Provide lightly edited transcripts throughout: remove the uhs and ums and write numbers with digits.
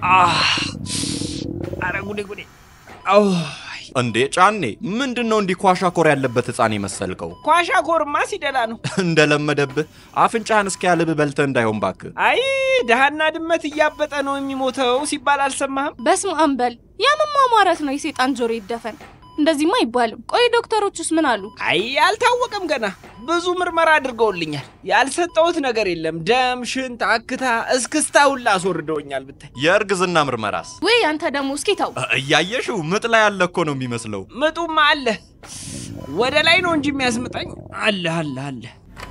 አረ ጉዴ አው እንዴ ጫኔ ምንድነው እንዲ ኳሻኮር ያለበት ህፃን ይመስልከው ኳሻኮርማ ሲደላ ነው እንደለመደብህ አፍንጫህን እስኪ ያልብ በልተ እንዳይሆን ባክ አይ ደሃና ድመት ያበጠ ነው የሚሞተው ሲባል አልሰማህም በስሙ አንበል ያመማማረት ነው የሰይጣን ጆሮ ይደፈን እንደዚህማ ይባልም ቆይ ዶክተሮቹስ ምን አሉ አይ አልታወቀም ገና ብዙ ምርመራ አድርገውልኛል ያልሰጠውት ነገር የለም ደም ሽንት አክታ እስክስታውላ አስወርደውኛል ብታይ የእርግዝና ምርመራስ ወይ አንተ ደሞ እስኪ ታው እያየሽው ምጥ ላይ ያለኮ ነው የሚመስለው ምጡማ አለ ወደ ላይ ነው እንጂ የሚያስመጣኝ አለ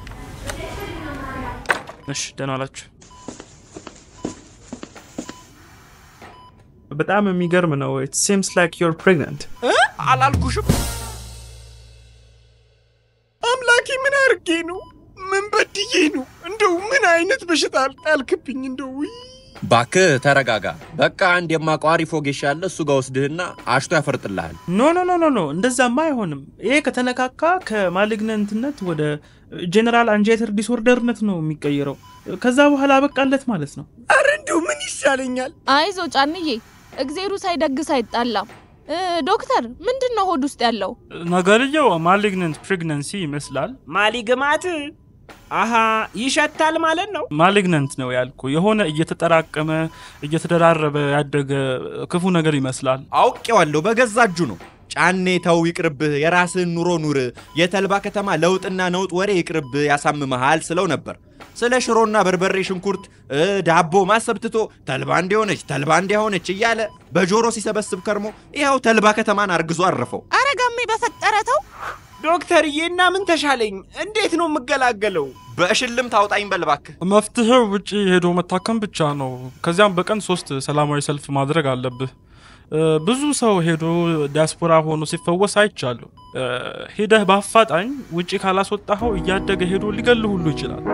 እሺ ደህና አላችሁ በጣም የሚገርም ነው it seems like you're pregnant አላልኩሽም አምላኬ ምን አርጌ ነው ምን በድዬ ነው እንደው ምን አይነት በሽታ አልጣልክብኝ እንደው ባክ ተረጋጋ በቃ አንድ የማቋሪ ፎጌሽ ያለ እሱ ጋር ወስድህና አሽቶ ያፈርጥልሃል ኖ እንደዛማ አይሆንም ይሄ ከተነካካ ከማሊግናንትነት ወደ ጀነራል አንጃይተር ዲስኦርደርነት ነው የሚቀየረው ከዛ በኋላ በቃለት ማለት ነው አረ እንደው ምን ይሻለኛል አይዞ ጫንዬ እግዚአብሔር ሳይደግስ አይጣላም ዶክተር ምንድነው ሆድ ውስጥ ያለው ነገርየው ማሊግናንት ፕሬግናንሲ ይመስላል ማሊግማት አሃ ይሸታል ማለት ነው ማሊግናንት ነው ያልኩ የሆነ እየተጠራቀመ እየተደራረበ ያደገ ክፉ ነገር ይመስላል አውቄዋለሁ በገዛጁ ነው ጫኔ ተው ይቅርብህ የራስን ኑሮ ኑር የተልባ ከተማ ለውጥና ነውጥ ወሬ ይቅርብህ ያሳምመሃል ስለው ነበር ስለ ሽሮና በርበሬ ሽንኩርት ዳቦ ማሰብትቶ ተልባ እንደሆነች እያለ በጆሮ ሲሰበስብ ከርሞ ይሄው ተልባ ከተማን አርግዞ አረፈው አረጋሜ በፈጠረተው ዶክተርዬና ምን ተሻለኝ እንዴት ነው መገላገለው በሽልም ታውጣኝ በልባክ መፍትሄው ውጪ ሄዶ መታከም ብቻ ነው ከዚያም በቀን 3 ሰላማዊ ሰልፍ ማድረግ አለብህ ብዙ ሰው ሄዶ ዲያስፖራ ሆኖ ሲፈወስ አይቻለሁ ሄደህ ባፋጣኝ ውጪ ካላስወጣኸው እያደገ ሄዶ ሊገል ሁሉ ይችላል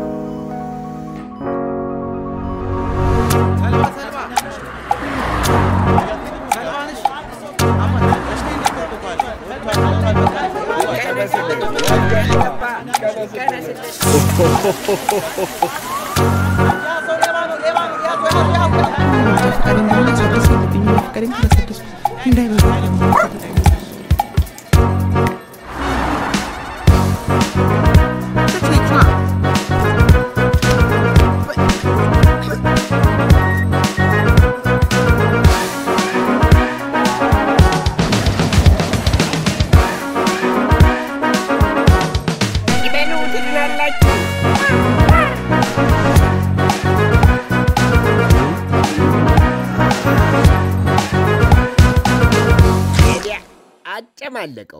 አጨማለቀው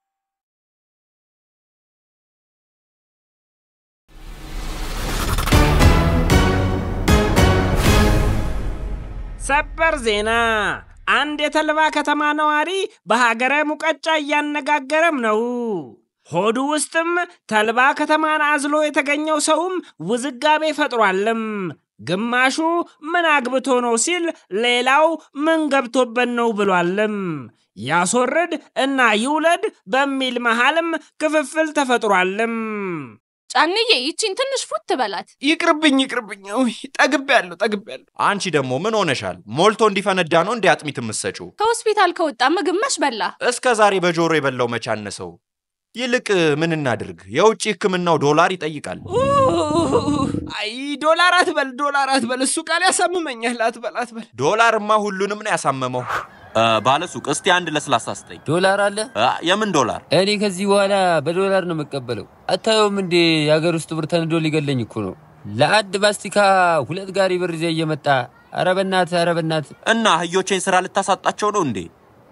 ሰበር ዜና አንድ የተልባ ከተማ ነዋሪ በሀገረ ሙቀጫ ያነጋገረም ነው ሆዱ ውስጥም ተልባ ከተማን አዝሎ የተገኘው ሰውም ውዝጋቤ ፈጥሯልም ግማሹ ምን አግብቶ ነው ሲል ሌላው ምን ገብቶበት ነው ብሏልም ያስወርድ እና ይውለድ በሚል መሃልም ክፍፍል ተፈጥሯልም ጫንዬ ይቺን ትንሽ ፉት በላት ይቅርብኝ ጠግቤያለሁ አንቺ ደግሞ ምን ሆነሻል ሞልቶ እንዲፈነዳ ነው እንዲያጥሚት ምሰጪው ከሆስፒታል ከወጣ ምግብ መሽበላ እስከ ዛሬ በጆሮ የበላው መቻነሰው ይልቅ ምን እናድርግ የውጪ ህክምናው ዶላር ይጠይቃል አይ ዶላር አትበል እሱ ቃል ያሳምመኛል አትበል ዶላርማ ሁሉንም ነው ያሳመመው ባለሱቅ እስቲ አንድ ለስላሳ አስጠኝ ዶላር አለ የምን ዶላር እኔ ከዚህ በኋላ በዶላር ነው መቀበለው አታየውም እንዴ ያገር ውስጥ ብር ተንዶ ሊገለኝ እኮ ነው ለአድ ባስቲካ 2 ጋሪ ብር ይዘህ እየመጣ አረበናት እና ህዮቼን ስራ ልታሳጣቸው ነው እንዴ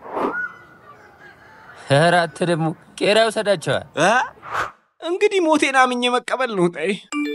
ሄራት ደግሞ ቄራው ሰዳቸው እንግዲህ ሞቴና ምኜ መቀበል ነው ጣይ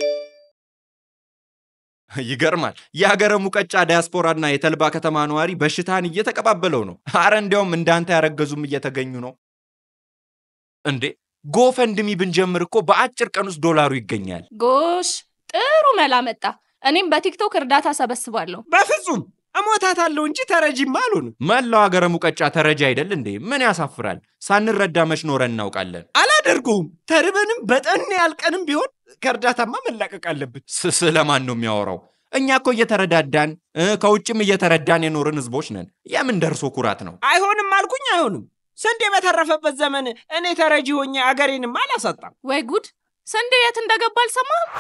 ይገርማል ያገረ ሙቀጫ ዲያስፖራና የተልባ ከተማ ነዋሪ በሽታን እየተቀባበለው ነው አረ እንዲያውም እንዳንተ ያረገዙም እየተገኙ ነው እንዴ ጎፈንድሚ ብንጀምር እኮ በአጭር ቀን ውስጥ ዶላሩ ይገኛል ጎሽ ጥሩ መላ መጣ እኔም በቲክቶክ እርዳታ ሰበስባለሁ በፍጹም አሞታታለሁ እንጂ ተረጂም አሉን መላው አገረ ሙቀጫ ተረጂ አይደል እንዴ ምን ያሳፍራል ሳንረዳ መች ኖረን እናውቃለን አላደርጉም ተርበንም በጠን ያልቀንም ቢሆን ከርዳታማ መላቀቅ አለብን ስለማን ነው የሚያወራው እኛ እኮ እየተረዳዳን ከውጭም እየተረዳን የኖርን ህዝቦች ነን። የምን ደርሶ ኩራት ነው? አይሆንም አልኩኝ አይሆንም። ስንዴ በተረፈበት ዘመን እኔ ተረጂ ሆኜ አገሬንም አላሳጣም። ወይ ጉድ! ስንዴ የት እንደገባ አልሰማህም?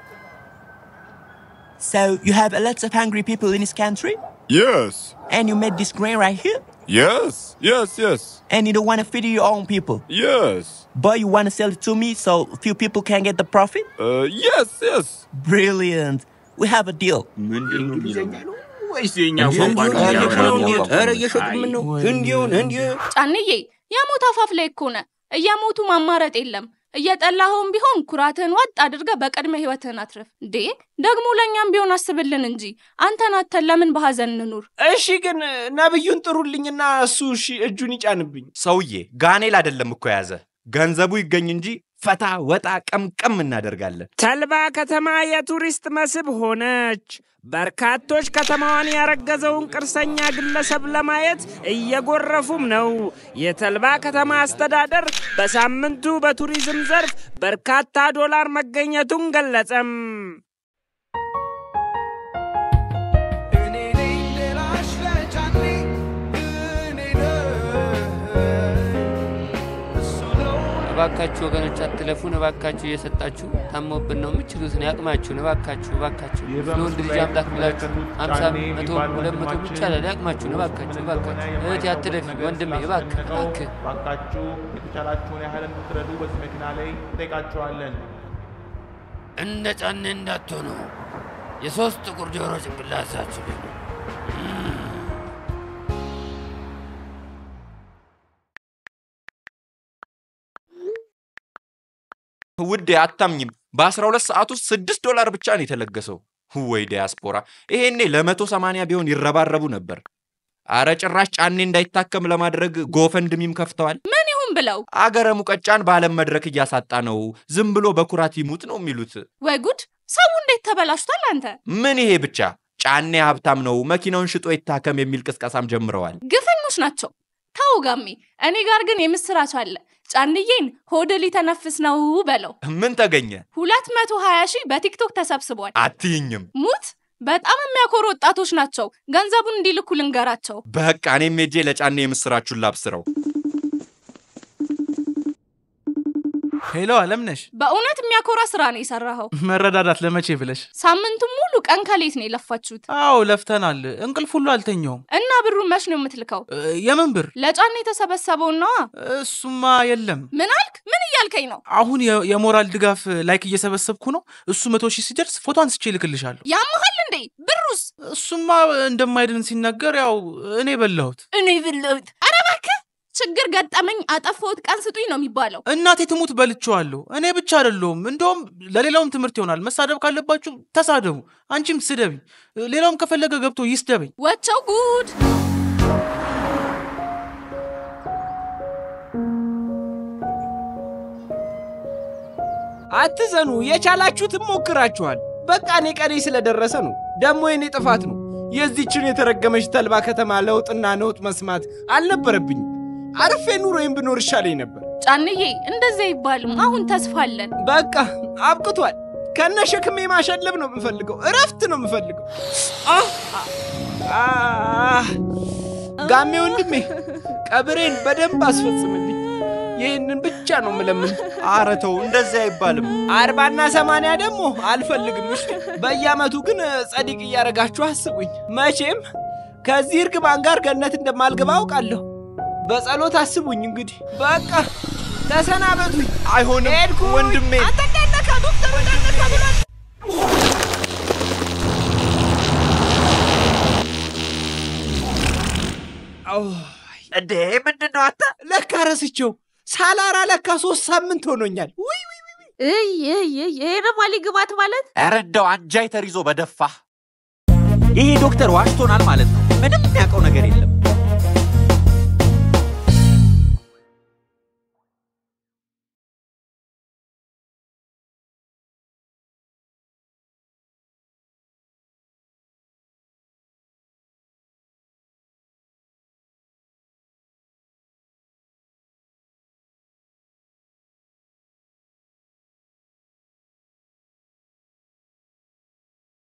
So you have a lot of hungry people in this country? Yes. And you made this grain right here? Yes. And you don't want to feed your own people? Yes. But you want to sell it to me so few people can get the profit? Yes. Brilliant. We have a deal. ጫንዬ የሞት አፋፍ ላይ እኮ ነህ። እያሞቱ ማማረጥ የለም። እየጠላኸውን ቢሆን ኩራትህን ዋጥ አድርገህ በቀድመ ህይወትህን አትርፍ። እንዴ ደግሞ ለኛም ቢሆን አስብልን እንጂ አንተን አተን ለምን በሐዘን እንኑር? እሺ ግን ነብዩን ጥሩልኝና እሱ እጁን ይጫንብኝ። ሰውዬ ጋኔል አይደለም እኮ ያዘ። ገንዘቡ ይገኝ እንጂ ፈታ ወጣ ቀምቀም እናደርጋለን። ተልባ ከተማ የቱሪስት መስህብ ሆነች። በርካቶች ከተማዋን ያረገዘውን ቅርሰኛ ግለሰብ ለማየት እየጎረፉም ነው። የተልባ ከተማ አስተዳደር በሳምንቱ በቱሪዝም ዘርፍ በርካታ ዶላር መገኘቱን ገለጸም። እባካችሁ ወገኖች አትለፉን። እባካችሁ እየሰጣችሁ ታሞብን ነው የምትችሉትን ያቅማችሁን እባካችሁ ለወንድ ልጅ አምላክ ብላችሁ 50 100 200 ብቻ ያቅማችሁን እባካችሁ እህቴ አትለፊ ወንድሜ እባካችሁ የተቻላችሁን ያህል እንድትረዱ በዚህ መኪና ላይ እንጠይቃችኋለን። እንደ ጫኔ እንዳትሆኑ የሶስት ጥቁር ጆሮ ጭንቅላታችሁ ውድ አታምኝም። በ12 ሰዓት ውስጥ $6 ብቻ ነው የተለገሰው። ወይ ዲያስፖራ! ይሄኔ ለ180 ቢሆን ይረባረቡ ነበር። አረ ጭራሽ ጫኔ እንዳይታከም ለማድረግ ጎፈንድሚም ከፍተዋል። ምን ይሁን ብለው አገረ ሙቀጫን ባለም መድረክ እያሳጣ ነው። ዝም ብሎ በኩራት ይሙት ነው የሚሉት። ወይ ጉድ! ሰው እንዴት ተበላሽቷል አንተ! ምን ይሄ ብቻ ጫኔ ሀብታም ነው መኪናውን ሽጦ ይታከም የሚል ቅስቀሳም ጀምረዋል። ግፈኞች ናቸው። ታው ጋሚ እኔ ጋር ግን የምስራች አለ። ጫንዬን ሆድ ሊተነፍስ ነው በለው። ምን ተገኘ? 220,000 በቲክቶክ ተሰብስቧል። አትይኝም? ሙት! በጣም የሚያኮሩ ወጣቶች ናቸው። ገንዘቡን እንዲልኩ ልንገራቸው። በቃ እኔም ሄጄ ለጫኔ የምስራቹን ላብስረው። ሄሎ አለምነሽ፣ በእውነት የሚያኮራ ስራ ነው የሰራኸው። መረዳዳት ለመቼ ብለሽ? ሳምንቱን ሙሉ ቀን ከሌት ነው የለፋችሁት። አዎ ለፍተናል። እንቅልፍ ሁሉ አልተኛውም። እና ብሩን መች ነው የምትልከው? የምን ብር? ለጫኔ የተሰበሰበው ነው። እሱማ የለም። ምን አልክ? ምን እያልከኝ ነው? አሁን የሞራል ድጋፍ ላይክ እየሰበሰብኩ ነው። እሱ 100,000 ሲደርስ ፎቶ አንስቼ ልክልሻለሁ። ያመሃል እንዴ? ብሩስ? እሱማ እንደማይድን ሲነገር ያው እኔ በላሁት። ኧረ እባክህ! ችግር ገጠመኝ አጠፋሁት ቀን ስጡኝ ነው የሚባለው። እናቴ ትሙት በልቼዋለሁ። እኔ ብቻ አይደለሁም፣ እንደውም ለሌላውም ትምህርት ይሆናል። መሳደብ ካለባችሁ ተሳደቡ። አንቺም ስደብኝ፣ ሌላውም ከፈለገ ገብቶ ይስደብኝ። ወቸው ጉድ! አትዘኑ፣ የቻላችሁትን ሞክራችኋል። በቃ እኔ ቀኔ ስለደረሰ ነው። ደግሞ የኔ ጥፋት ነው። የዚችን የተረገመች ተልባ ከተማ ለውጥና ነውጥ መስማት አልነበረብኝም። አርፌ ኑሮዬን ብኖር ይሻለኝ ነበር። ጫንዬ እንደዛ ይባልም። አሁን ተስፋ አለን። በቃ አብቅቷል። ከነሸክሜ ማሸለብ ነው የምፈልገው። እረፍት ነው የምፈልገው። ጋሜ ወንድሜ ቀብሬን በደንብ አስፈጽምልኝ። ይህንን ብቻ ነው የምለምን። ኧረ ተው እንደዚህ አይባልም። 40 እና 80 ደግሞ አልፈልግም። እሺ በየዓመቱ ግን ጸዲቅ እያረጋችሁ አስቡኝ። መቼም ከዚህ እርግማን ጋር ገነት እንደማልገባ አውቃለሁ። በጸሎት አስቡኝ። እንግዲህ በቃ ተሰናበቱኝ። አይሆንም ወንድሜ። አተደነካ ዶክተር ወንድሜ ብሏል። እንዴ ምንድነው አታ? ለካ ረስቼው ሳላራ ለካ 3 ሳምንት ሆኖኛል። ይሄ ደግሞ ሊግባት ማለት? ኧረ እንደው አንጃይ ተሪዞ በደፋ። ይሄ ዶክተር ዋሽቶናል ማለት ነው። ምንም የሚያውቀው ነገር የለም።